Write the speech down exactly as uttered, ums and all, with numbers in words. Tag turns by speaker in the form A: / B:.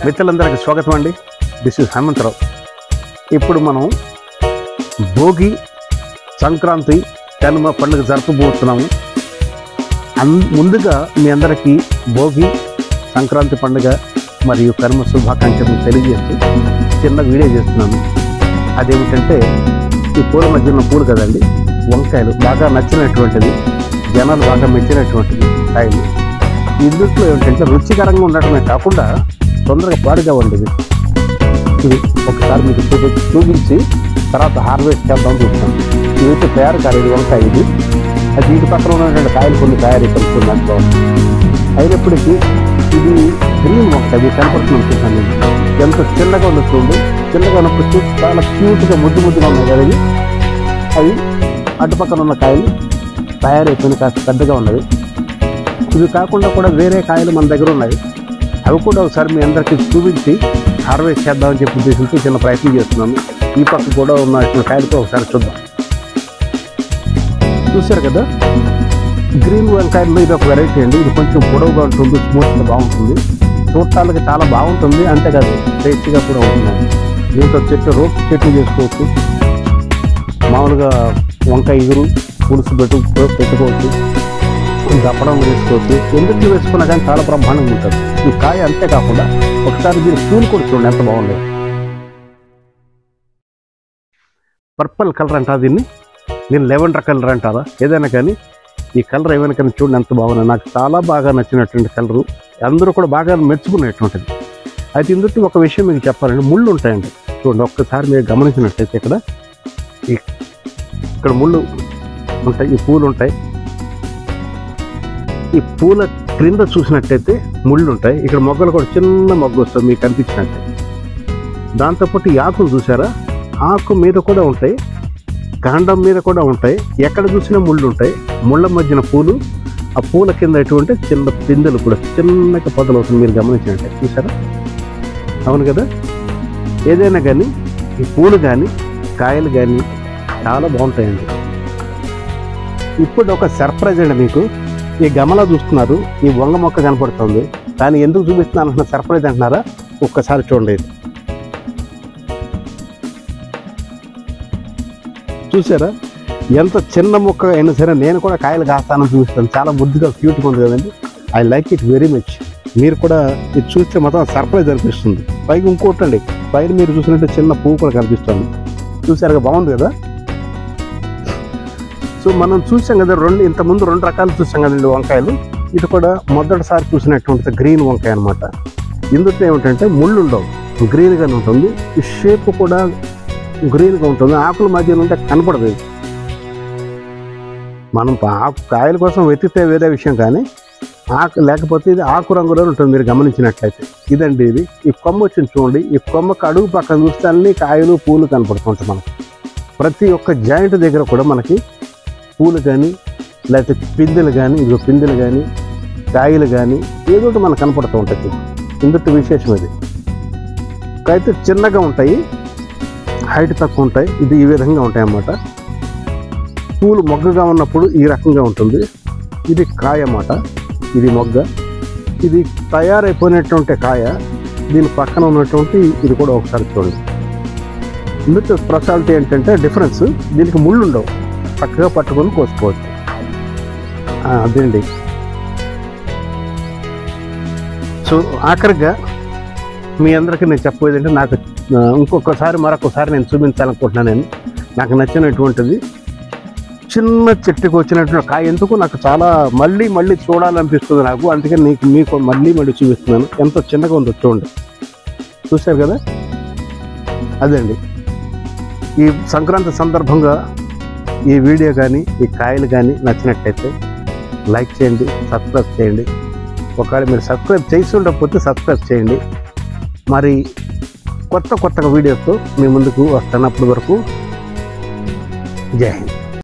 A: మిత్రులందరికీ స్వాగతం అండి. This is Hemantharao. ఇప్పుడు మనం భోగి, సంక్రాంతి, కనుమ పండుగ జరుపుబోతున్నాము. అన్ ముందుగా మీ అందరికీ భోగి, సంక్రాంతి పండుగ మరియు కనుమ శుభాకాంక్షలు తెలియజేస్తూ చిన్న వీడియో చేస్తున్నాను. అదేమిటంటే ఈ పూల మధ్య ఉన్న పూలు కదండి, వంకాయలు బాగా నచ్చినటువంటిది, జనాలు బాగా మెచ్చినటువంటిది కాయలు. ఇందులో ఏమిటంటే రుచికరంగా ఉండటమే కాకుండా తొందరగా పాడుగా ఉండేది. ఇది ఒకసారి మీకు చూపి చూపించి తర్వాత హార్వెస్ట్ చేద్దాం చూస్తాను. ఇదైతే తయారు కాలేదు వంకాయ. ఇది అది వీటి పక్కన ఉన్నటువంటి కాయలు కొన్ని తయారీ కలుపుతుంది దాంట్లో. అయినప్పటికీ ఇది గ్రీన్ వంకాయ, ఇది కనపడుతుంది చూసాను నేను. ఎంత చిన్నగా ఉన్న చూడండి, చిన్నగా ఉన్నప్పుడు చూసి చాలా క్యూట్గా ముద్దు ముద్దుగా ఉన్నాయి కదా. ఇది అవి అటుపక్కన ఉన్న కాయలు తయారైపోయిన కాస్త పెద్దగా ఉన్నది. ఇవి కాకుండా కూడా వేరే కాయలు మన దగ్గర ఉన్నాయి. అవి కూడా ఒకసారి మీ అందరికీ చూపించి హార్వెస్ట్ చేద్దామని చెప్పి ఉద్దేశంతో చిన్న ప్రయత్నం చేస్తున్నాను. ఈ పక్క కూడా ఉన్న కాయలతో ఒకసారి చూద్దాం. చూశారు కదా, గ్రీన్ వంకాయల్లో ఇది ఒక వెరైటీ అండి. ఇది కొంచెం పొడవుగా ఉంటుంది, స్మూత్గా బాగుంటుంది, చూడటానికి చాలా బాగుంటుంది. అంతేకాదు టేస్టీగా కూడా ఉంటుంది. దీంతో చెట్టు రోప్ చెట్లు చేసుకోవచ్చు, మామూలుగా వంకాయ ఇగురు పులుసు పెట్టు పెట్టుకోవచ్చు, దప్పడం వేసుకోవచ్చు. ఎందుకు వేసుకున్నా కానీ చాలా బ్రహ్మాండంగా ఉంటుంది ఈ కాయ. అంతేకాకుండా ఒకసారి దీని పూలు కూడా చూడండి ఎంత బాగుంది. పర్పల్ కలర్ అంటారా దీన్ని, దీన్ని లెవెండర్ కలర్ అంటారా, ఏదైనా కానీ ఈ కలర్ ఏమైనా కానీ చూడండి ఎంత బాగుంది. నాకు చాలా బాగా నచ్చినటువంటి కలరు, అందరూ కూడా బాగా మెచ్చుకునేటువంటిది. అయితే ఇందులో ఒక విషయం మీకు చెప్పాలంటే ముళ్ళు ఉంటాయండి. చూడండి ఒక్కసారి మీరు గమనించినట్టయితే ఇక్కడ ఇక్కడ ముళ్ళు ఉంటాయి, ఈ పూలు ఉంటాయి. ఈ పూల క్రింద చూసినట్టయితే ముళ్ళు ఉంటాయి. ఇక్కడ మొగ్గలు కూడా చిన్న మొగ్గ వస్తుంది మీకు కనిపించినట్టే. దాంతోపాటు ఈ ఆకులు చూసారా, ఆకు మీద కూడా ఉంటాయి, కాండం మీద కూడా ఉంటాయి. ఎక్కడ చూసినా ముళ్ళు ఉంటాయి. ముళ్ళ మధ్యన పూలు, ఆ పూల కింద ఎటువంటి చిన్న పిందెలు కూడా చిన్నగా పొదలు అవుతుంది మీరు గమనించినట్టే. చూసారా, అవును కదా. ఏదైనా కానీ ఈ పూలు కానీ కాయలు కానీ చాలా బాగుంటాయండి. ఇప్పుడు ఒక సర్ప్రైజ్ అండి మీకు. ఈ గమలా చూస్తున్నారు, ఈ వంగ మొక్క కనపడుతుంది, కానీ ఎందుకు చూపిస్తున్నాను అంటున్నా సర్ప్రైజ్ అంటున్నారా? ఒక్కసారి చూడండి. చూసారా ఎంత చిన్న మొక్క అయినా సరే నేను కూడా కాయలు కాస్తానని చూపిస్తాను. చాలా ముద్దుగా క్యూట్గా ఉంది కదండి. I like it very much. మీరు కూడా ఇది చూస్తే మాత్రం సర్ప్రైజ్ అనిపిస్తుంది. పైకి ఇంకోటండి, పైన మీరు చూసినట్టు చిన్న పువ్వు కూడా కనిపిస్తుంది. చూసారుగా, బాగుంది కదా. సో మనం చూసాం కదా, రెండు ఇంతకుముందు రెండు రకాలు చూసాం కదండి వంకాయలు. ఇది కూడా మొదటిసారి చూసినటువంటి గ్రీన్ వంకాయ అనమాట. ఇందులో ఏమిటంటే ముళ్ళు ఉండవు, గ్రీన్గానే ఉంటుంది. ఈ షేప్ కూడా గ్రీన్గా ఉంటుంది. ఆకుల మధ్య ఉంటే కనపడదు. మనం ఆకు కాయల కోసం వెతికితే వేరే విషయం, కానీ ఆకు లేకపోతే ఇది ఆకు రంగులో ఉంటుంది మీరు గమనించినట్లయితే. ఇదండి ఇది. ఈ కొమ్మ వచ్చింది చూడండి, ఈ కొమ్మకు అడుగు పక్కన చూస్తే అన్ని కాయలు పూలు కనపడుతుంటాయి మనకి. ప్రతి ఒక్క జాయింట్ దగ్గర కూడా మనకి పూలు కానీ లేకపోతే పిందెలు కానీ, ఇదిగో పిందెలు కానీ కాయలు కానీ ఏదో ఒకటి మనకు కనపడుతూ ఉంటుంది. ఇందులో విశేషం ఇది. అయితే చిన్నగా ఉంటాయి, హైట్ తక్కువ ఉంటాయి. ఇది ఈ విధంగా ఉంటాయి అన్నమాట. పూలు మొగ్గగా ఉన్నప్పుడు ఈ రకంగా ఉంటుంది. ఇది కాయ అన్నమాట, ఇది మొగ్గ. ఇది తయారైపోయినటువంటి కాయ. దీని పక్కన ఉన్నటువంటి ఇది కూడా ఒకసారి చూడండి. ఇందులో స్పెషాలిటీ ఏంటంటే డిఫరెన్స్, దీనికి ముళ్ళు ఉండవు, చక్కగా పట్టుకొని కోసుకోవచ్చు. అదేండి. సో ఆఖరిగా మీ అందరికీ నేను చెప్పేది అంటే, నాకు ఇంకొకసారి మరొకసారి నేను చూపించాలనుకుంటున్నాను. నేను నాకు నచ్చినటువంటిది చిన్న చెట్టుకు వచ్చినటువంటి కాయ. ఎందుకు నాకు చాలా మళ్ళీ మళ్ళీ చూడాలనిపిస్తుంది నాకు. అందుకని నీకు మీకు మళ్ళీ మళ్ళీ చూపిస్తున్నాను. ఎంతో చిన్నగా ఉందో చూడండి. చూశారు కదా, అదండి. ఈ సంక్రాంతి సందర్భంగా ఈ వీడియో కానీ ఈ కాయలు కానీ నచ్చినట్టయితే లైక్ చేయండి, సబ్స్క్రైబ్ చేయండి. ఒకవేళ మీరు సబ్స్క్రైబ్ చేసి ఉండకపోతే సబ్స్క్రైబ్ చేయండి. మరి కొత్త కొత్త వీడియోతో మీ ముందుకు వస్తున్నప్పటి వరకు జై హింద్.